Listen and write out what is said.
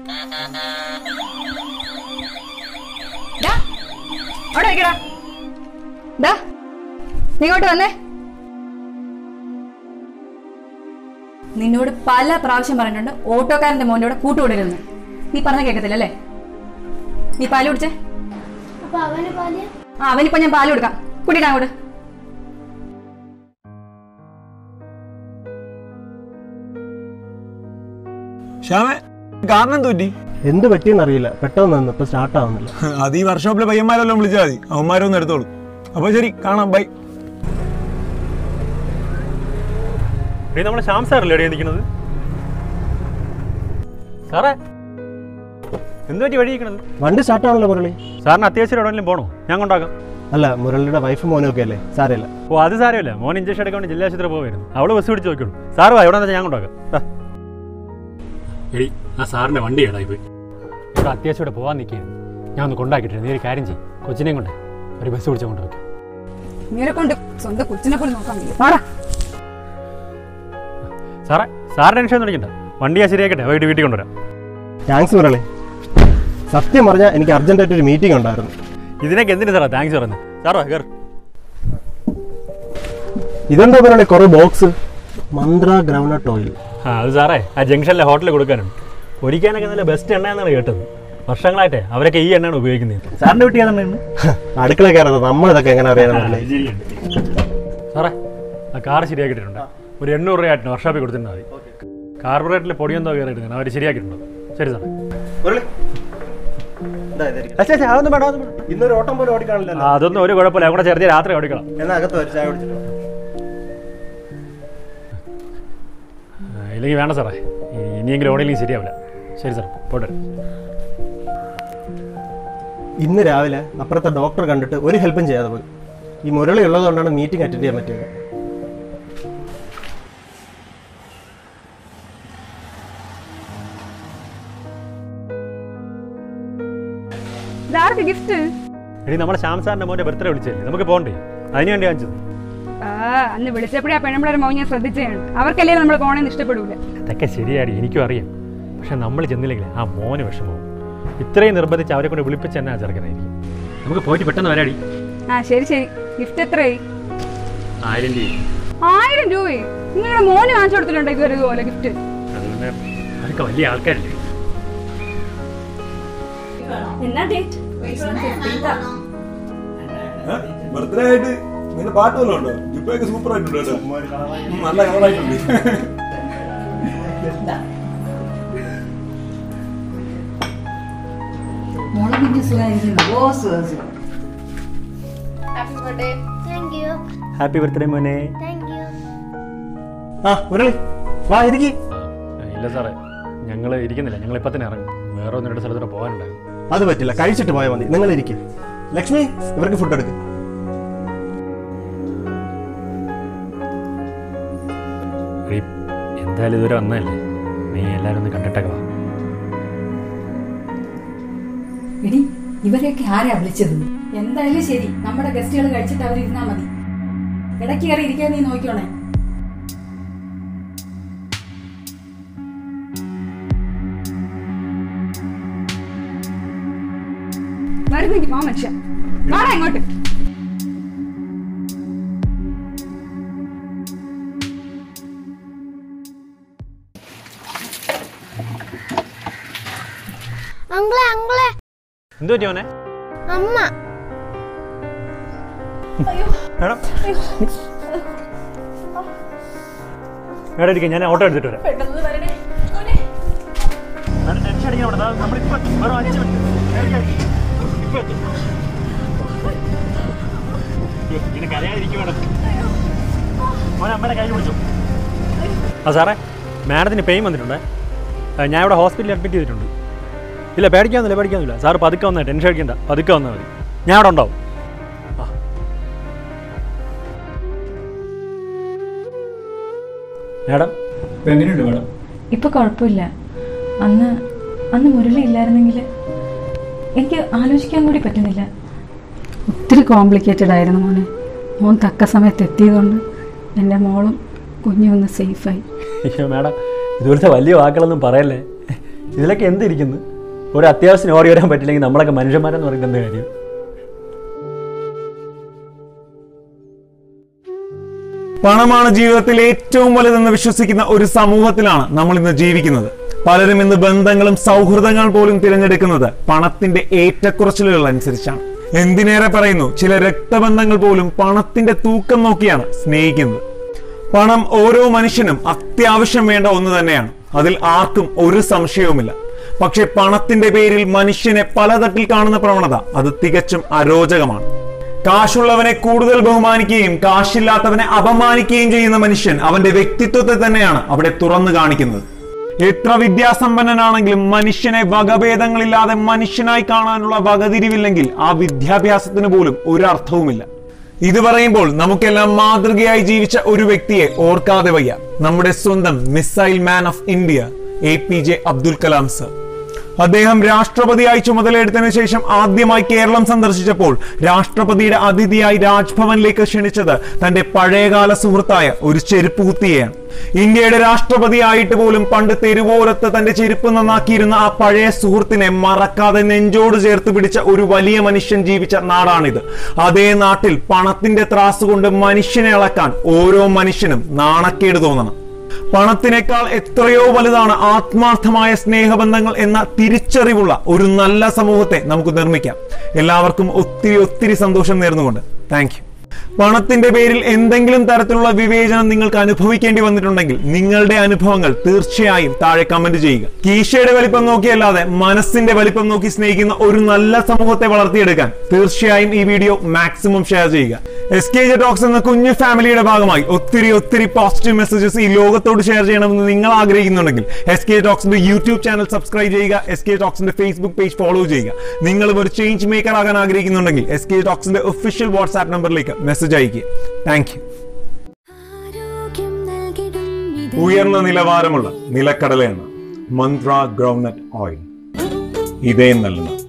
അവിടെ വെക്കടാ. നീ ഇങ്ങോട്ട് വന്നേ. നിന്നോട് പല പ്രാവശ്യം പറഞ്ഞിട്ടുണ്ട് ഓട്ടോക്കാരന്റെ മോന്റെ കൂടെ കൂട്ടുകൂടരുന്ന്. നീ പറഞ്ഞ കേൾക്കത്തില്ലല്ലേ? നീ പാല് കുടിച്ചേ. അവനിപ്പോ ഞാൻ പാല് കൊടുക്കാം. കുടിക്കാൻ അങ്ങോട്ട്. കാരണം തോറ്റി എന്ത് പറ്റിയെന്നറിയില്ല, പെട്ടെന്ന് ഇപ്പൊ സ്റ്റാർട്ട് ആവുന്നില്ല. അത് ഈ വർക്ക്ഷോപ്പിലെ പയ്യന്മാരെല്ലാം വിളിച്ചാൽ മതി, അവന്മാരൊന്നും എടുത്തോളൂ. അപ്പൊ ശരി, കാണാം, ബൈ. നമ്മളെ ശ്യാം സാറല്ലേ എവിടെ നിൽക്കുന്നത്? സാറേ എന്ത് പറ്റി വഴിയിരിക്കണത്? വണ്ടി സ്റ്റാർട്ട് ആണല്ലോ മുരളി. സാറിന് അത്യാവശ്യം എവിടെയെങ്കിലും പോകണോ? ഞാൻ കൊണ്ടാക്കാം. അല്ല, മുരളിയുടെ വൈഫ് മോനും ഒക്കെ അല്ലേ, സാരമില്ല. ഓ അത് സാരമില്ല, മോൻ ഇഞ്ചക്ഷൻ എടുക്കാൻ വേണ്ടി ജില്ലാ ആശുപത്രി പോകായിരുന്നു. അവള് ബസ് പിടിച്ച് നോക്കിയുള്ളൂ. സാറ് വാ, എവിടെ ഞാൻ കൊണ്ടാക്കാം. എടി ആ സാറിന്റെ വണ്ടി ഏടായി പോയി. ഇവിടെ അത്യാവശ്യം ഇവിടെ പോകാൻ നിൽക്കുകയായിരുന്നു. ഞാൻ ഒന്ന് കൊണ്ടാക്കിയിട്ട് നീ ഒരു കാര്യം ചെയ്യും, കൊച്ചിനെയും കൊണ്ട് ഒരു ബസ് പിടിച്ച് കൊണ്ടുവയ്ക്കും. സ്വന്തം കൊച്ചിനെ പോലെ നോക്കാൻ സാറേ, സാറ് ടെൻഷൻ ഒന്നും വണ്ടി ഞാൻ ശരിയാക്കട്ടെ, വൈകിട്ട് വീട്ടിൽ കൊണ്ടുവരാം. താങ്ക്സ് മുരളി. സത്യം പറഞ്ഞാൽ എനിക്ക് അർജന്റായിട്ട് ഒരു മീറ്റിംഗ് ഉണ്ടായിരുന്നു. ഇതിനൊക്കെ എന്തിനാ സാറാ താങ്ക്സ് പറയുന്നത്? സാറോ കയർ. ഇതെന്താ മുരളി, കുറെ ബോക്സ് മന്ത്ര ഗ്രൗണ്ട്നട്ട് ഓയിൽ. അത് സാറേ ആ ജംഗ്ഷനിലെ ഹോട്ടലിൽ കൊടുക്കാനുണ്ട്. ഒരിക്കാനൊക്കെ നല്ല ബെസ്റ്റ് എണ്ണ എന്നാണ് കേട്ടത്. വർഷങ്ങളായിട്ടേ അവരൊക്കെ ഈ എണ്ണയാണ് ഉപയോഗിക്കുന്നത്. സാറിന്റെ വീട്ടിൽ ഏതാണ്? അടുക്കള കയറുന്നത് നമ്മളിതൊക്കെ എങ്ങനെ അറിയാൻ? സാറേ ആ കാർ ശരിയാക്കിയിട്ടുണ്ട്. ഒരു 800 രൂപയായിട്ട് വർക്ക്ഷോപ്പിൽ കൊടുത്തിട്ടുണ്ടാൽ മതി. കാർബറേറ്ററിൽ പൊടിയെന്തോ കയറിയിട്ടുണ്ട്, അവർ ശരിയാക്കിയിട്ടുണ്ട്. ശരി സാറേ. അതൊന്നും വേണ്ട, ഇന്നൊരു ഓട്ടം പോലും ഓടിക്കാണില്ല. അതൊന്നും ഒരു കുഴപ്പമില്ല, കൂടെ ചേർത്ത് രാത്രി ഓടിക്കണം. ഇല്ലെങ്കിൽ വേണ്ട സാറേ, ഇനിയെങ്കിലും ഓടിയില്ലെങ്കിൽ ശരിയാവില്ല. ശരി സാർ, പോട്ടെ. ഇന്ന് രാവിലെ അപ്പുറത്തെ ഡോക്ടർ കണ്ടിട്ട് ഒരു ഹെൽപ്പും ചെയ്യാതെ പോയി. ഈ മുരളി ഉള്ളതുകൊണ്ടാണ് മീറ്റിംഗ് അറ്റൻഡ് ചെയ്യാൻ പറ്റിയത്. എടി നമ്മുടെ ശ്യാം സാറിന്റെ മോന്റെ ബർത്ത്ഡേ വിളിച്ചല്ലേ, നമുക്ക് പോകണ്ടേ? അതിനു വേണ്ടി വാങ്ങിച്ചത്. അന്ന് വിളിച്ചപ്പോഴേ ആ പെണ്ണുമ്പിളൊരു മൗനം ഞാൻ ശ്രദ്ധിച്ചാണ്. അവർക്കല്ലേ നമ്മൾ പോകണമെന്ന് ഇഷ്ടപ്പെടൂല. അതൊക്കെ ശരിയാടി, എനിക്കും അറിയാം. പക്ഷെ നമ്മൾ ചെന്നില്ലെങ്കിൽ ആ മോന് വിഷമവും. ഇത്രയും നിർബന്ധിച്ച് അവരെ കൊണ്ട് വിളിപ്പിച്ച് തന്നെ ചെറുക്കനായിരിക്കും. നമുക്ക് പോയിട്ട് പെട്ടെന്ന് വരാടി. ശരി ശരി. ഗിഫ്റ്റ് എത്രയായി? 1000 രൂപ. 1000 രൂപയോ? നിങ്ങളുടെ മോന് വാങ്ങിച്ചു കൊടുത്തിട്ടുണ്ടോ ഇതുവരെ ഇതുപോലെ ഗിഫ്റ്റ്? അതുകൊണ്ട് അതൊക്കെ വലിയ ആൾക്കാരല്ലേ. എന്നാ ഡേറ്റ്? ബർത്ത്ഡേ ആയിട്ട് നിന്റെ പാട്ട് വല്ലതും ഉണ്ടോ? ജിപ്പൊക്കെ സൂപ്പർ ആയിട്ടുണ്ട് കേട്ടോ, നല്ല കളറായിട്ടുണ്ട്. ഹാപ്പി ബർത്ത്ഡേ മോനെ. വാ ഇരിക്കി. ഇല്ല സാറേ, ഞങ്ങൾ ഇരിക്കുന്നില്ല, ഞങ്ങൾ ഇപ്പൊ തന്നെ ഇറങ്ങും. വേറെ ഒന്ന് 2 സ്ഥലത്തോടെ പോകാനുണ്ടായിരുന്നു. അത് പറ്റില്ല, കഴിച്ചിട്ട് പോയാൽ മതി. നിങ്ങൾ ഇരിക്കും. ലക്ഷ്മി, ഇവർക്ക് ഫുഡ് എടുക്കും. എന്തായാലും ഇതുവരെ വന്നതല്ലേ, നീ എല്ലാവരും ഒന്ന് കണ്ടിട്ടൊക്കെ വാ. എടി, ഇവരെയൊക്കെ ആരാ വിളിച്ചത്? എന്തായാലും ശരി, നമ്മുടെ ഗസ്റ്റുകൾ കഴിച്ചിട്ട് അവരിരുന്നാ മതി. ഇടയ്ക്ക് കയറി ഇരിക്കാൻ നീ നോക്കിയോണേ. വരുന്നെങ്കിൽ പോ മനുഷ്യ, വാടാ ഇങ്ങോട്ട്. എന്തു പറ്റി മോനെ? അമ്മ എവിടെ ഇരിക്കും, ഞാൻ ഓട്ടോ എടുത്തിട്ട് വരാം. ആ സാറേ, മാഡത്തിന് പെയിൻ വന്നിട്ടുണ്ടേ. ഞാൻ ഇവിടെ ഹോസ്പിറ്റലിൽ അഡ്മിറ്റ് ചെയ്തിട്ടുണ്ട്. ഇല്ല പേടിക്കാവുന്നില്ല. സാറ് പതുക്കെ വന്നാൽ, ടെൻഷൻ അടിക്കണ്ട, പതുക്കെ വന്നാൽ മതി. ഞാൻ അവിടെ ഉണ്ടാവും. മാഡം എങ്ങനെയുണ്ട് മാഡം? ഇപ്പൊ കുഴപ്പമില്ല. അന്ന് മുരളി ഇല്ലായിരുന്നെങ്കിൽ എനിക്ക് ആലോചിക്കാൻ കൂടി പറ്റുന്നില്ല. ഒത്തിരി കോംപ്ലിക്കേറ്റഡ് ആയിരുന്നു മോനെ. മോൻ തക്ക സമയത്ത് എത്തിയതുകൊണ്ട് എൻ്റെ മോളും കുഞ്ഞും ഒന്ന് സേഫായി. അയ്യോ മാഡം, ഇതുപോലത്തെ വലിയ വാക്കുകളൊന്നും പറയല്ലേ. ഇതിലൊക്കെ എന്തിരിക്കുന്നു? ഒരു അത്യാവശ്യം ഓടി വരാൻ പറ്റില്ലെങ്കിൽ നമ്മളൊക്കെ മനുഷ്യന്മാരെന്ന് പറയുന്നത് എന്താ കാര്യം? പണമാണ് ജീവിതത്തിൽ ഏറ്റവും വലുതെന്ന് വിശ്വസിക്കുന്ന ഒരു സമൂഹത്തിലാണ് നമ്മൾ ഇന്ന് ജീവിക്കുന്നത്. പലരും ഇന്ന് ബന്ധങ്ങളും സൗഹൃദങ്ങൾ പോലും തിരഞ്ഞെടുക്കുന്നത് പണത്തിന്റെ ഏറ്റക്കുറച്ചിലുകൾ അനുസരിച്ചാണ്. എന്തിനേറെ പറയുന്നു, ചില രക്തബന്ധങ്ങൾ പോലും പണത്തിന്റെ തൂക്കം നോക്കിയാണ് സ്നേഹിക്കുന്നത്. പണം ഓരോ മനുഷ്യനും അത്യാവശ്യം വേണ്ട ഒന്ന് തന്നെയാണ്, അതിൽ ആർക്കും ഒരു സംശയവുമില്ല. പക്ഷെ പണത്തിന്റെ പേരിൽ മനുഷ്യനെ പലതട്ടിൽ കാണുന്ന പ്രവണത അത് തികച്ചും അരോചകമാണ്. കാശുള്ളവനെ കൂടുതൽ ബഹുമാനിക്കുകയും കാശില്ലാത്തവനെ അപമാനിക്കുകയും ചെയ്യുന്ന മനുഷ്യൻ അവന്റെ വ്യക്തിത്വത്തെ തന്നെയാണ് അവിടെ തുറന്നു കാണിക്കുന്നത്. എത്ര വിദ്യാസമ്പന്നനാണെങ്കിലും മനുഷ്യനെ വകഭേദങ്ങളില്ലാതെ മനുഷ്യനായി കാണാനുള്ള വകതിരിവില്ലെങ്കിൽ ആ വിദ്യാഭ്യാസത്തിന് പോലും ഒരർത്ഥവുമില്ല. ഇത് പറയുമ്പോൾ നമുക്കെല്ലാം മാതൃകയായി ജീവിച്ച ഒരു വ്യക്തിയെ ഓർക്കാതെ വയ്യ. നമ്മുടെ സ്വന്തം missile man of India APJ Abdul Kalam sir. അദ്ദേഹം രാഷ്ട്രപതിയായി ചുമതലയെടുത്തതിനു ശേഷം ആദ്യമായി കേരളം സന്ദർശിച്ചപ്പോൾ രാഷ്ട്രപതിയുടെ അതിഥിയായി രാജ്ഭവനിലേക്ക് ക്ഷണിച്ചത് തന്റെ പഴയകാല സുഹൃത്തായ ഒരു ചെരുപ്പ് കുത്തിയെയാണ്. ഇന്ത്യയുടെ രാഷ്ട്രപതിയായിട്ട് പോലും പണ്ട് തെരുവോരത്ത് തന്റെ ചെരുപ്പ് നന്നാക്കിയിരുന്ന ആ പഴയ സുഹൃത്തിനെ മറക്കാതെ നെഞ്ചോട് ചേർത്ത് പിടിച്ച ഒരു വലിയ മനുഷ്യൻ ജീവിച്ച നാടാണിത്. അതേ നാട്ടിൽ പണത്തിന്റെ ത്രാസ് കൊണ്ട് മനുഷ്യനെ അളക്കാൻ ഓരോ മനുഷ്യനും നാണക്കേട് തോന്നണം. പണത്തിനേക്കാൾ എത്രയോ വലുതാണ് ആത്മാർത്ഥമായ സ്നേഹബന്ധങ്ങൾ എന്ന തിരിച്ചറിവുള്ള ഒരു നല്ല സമൂഹത്തെ നമുക്ക് നിർമ്മിക്കാം. എല്ലാവർക്കും ഒത്തിരി സന്തോഷം നേർന്നുകൊണ്ട് താങ്ക് യു. പണത്തിന്റെ പേരിൽ എന്തെങ്കിലും തരത്തിലുള്ള വിവേചനം നിങ്ങൾക്ക് അനുഭവിക്കേണ്ടി വന്നിട്ടുണ്ടെങ്കിൽ നിങ്ങളുടെ അനുഭവങ്ങൾ തീർച്ചയായും താഴെ കമന്റ് ചെയ്യുക. കീശയുടെ വലിപ്പം നോക്കിയല്ലാതെ മനസ്സിന്റെ വലിപ്പം നോക്കി സ്നേഹിക്കുന്ന ഒരു നല്ല സമൂഹത്തെ വളർത്തിയെടുക്കാൻ തീർച്ചയായും ഈ വീഡിയോ മാക്സിമം ഷെയർ ചെയ്യുക. SKJ ടോക്സ് എന്ന കുഞ്ഞു ഫാമിലിയുടെ ഭാഗമായി ഒത്തിരി പോസിറ്റീവ് മെസ്സേജസ് ഈ ലോകത്തോട് ഷെയർ ചെയ്യണമെന്ന് നിങ്ങൾ ആഗ്രഹിക്കുന്നുണ്ടെങ്കിൽ SKJ ടോക്സിന്റെ യൂട്യൂബ് ചാനൽ സബ്സ്ക്രൈബ് ചെയ്യുക. SKJ ടോക്സിന്റെ ഫേസ്ബുക്ക് പേജ് ഫോളോ ചെയ്യുക. നിങ്ങളും ഒരു ചേഞ്ച് മേക്കർ ആകാൻ ആഗ്രഹിക്കുന്നുണ്ടെങ്കിൽ SKJ ടോക്സിന്റെ ഒഫീഷ്യൽ വാട്സ്ആപ്പ് നമ്പറിലേക്ക് മെസ്സേജ് അയക്കുക. Thank you. ഉയർന്ന നിലവാരമുള്ള നിലക്കടല എണ്ണ, മന്ത്ര ഗ്രൗണ്ട്നട്ട് ഓയിൽ, ഇതേ നല്ലത്.